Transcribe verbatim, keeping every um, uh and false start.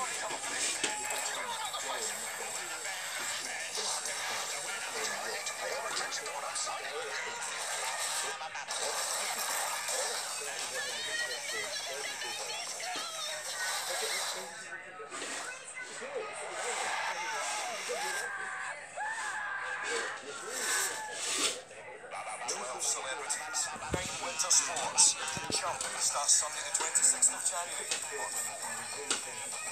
twelve celebrities. Main winter sports. The Jump starts Sunday the twenty-sixth of January.